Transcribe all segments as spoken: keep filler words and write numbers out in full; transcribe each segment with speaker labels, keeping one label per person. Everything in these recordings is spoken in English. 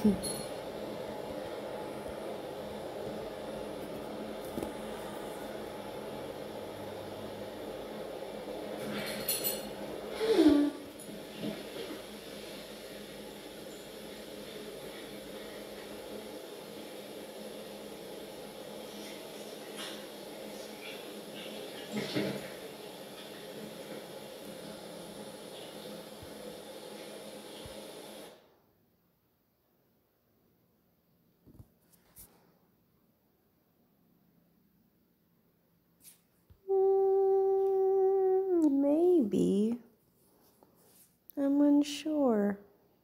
Speaker 1: Maybe. I'm unsure.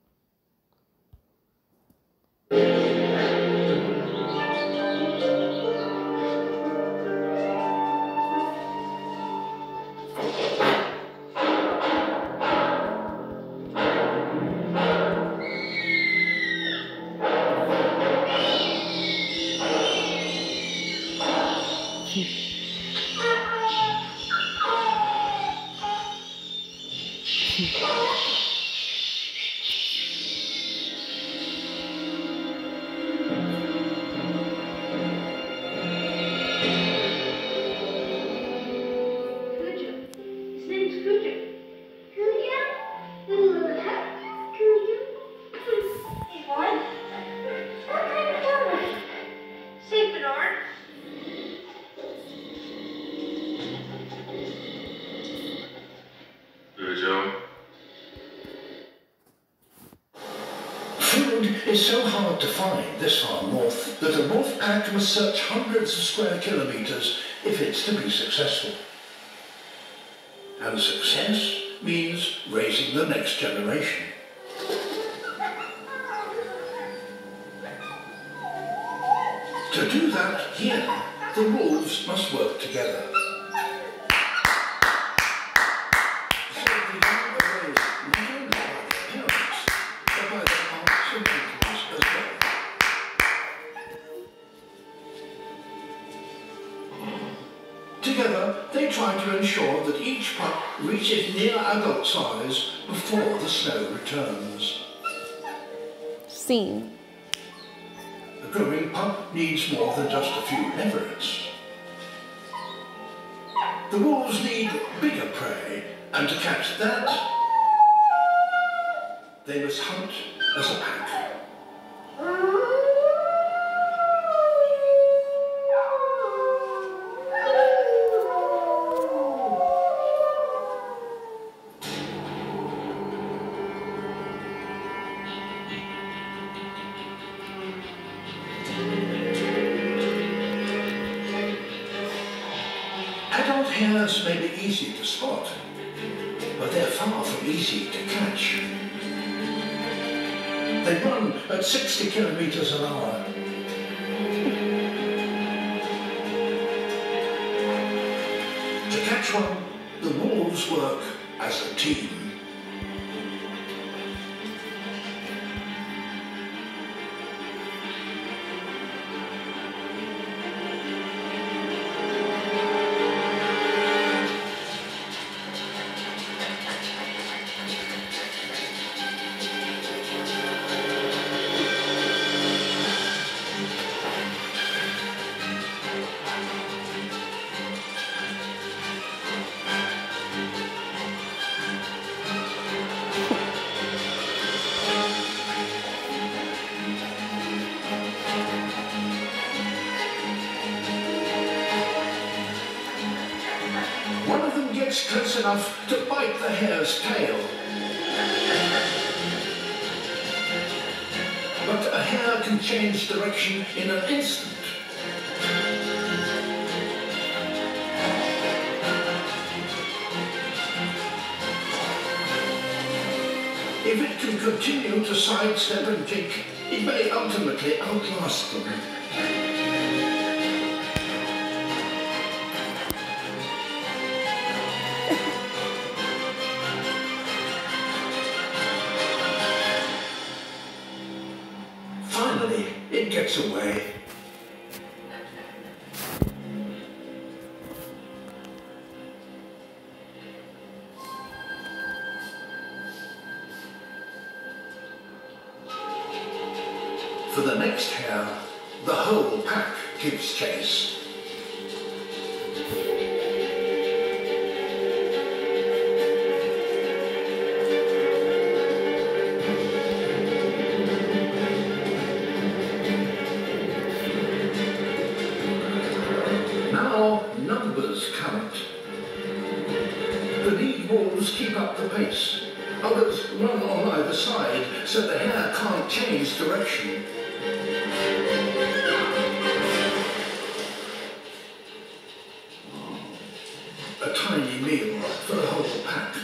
Speaker 2: Food is so hard to find this far north that a North Pack must search hundreds of square kilometres if it's to be successful. And success means raising the next generation. To do that here, the wolves must work together. Together, they try to ensure that each pup reaches near adult size before the snow returns.
Speaker 1: Scene.
Speaker 2: A growing pup needs more than just a few leverets. The wolves need bigger prey, and to catch that, they must hunt as a pack. Adult hares may be easy to spot, but they're far from easy to catch. They run at sixty kilometres an hour. To catch one, the wolves work as a team. One of them gets close enough to bite the hare's tail. But a hare can change direction in an instant. If it can continue to sidestep and kick, it may ultimately outlast them. Finally, it gets away. next hare, the whole pack gives chase. Now numbers count. The lead wolves keep up the pace. Others run on either side, so the hare can't change direction. A tiny meal for the whole pack.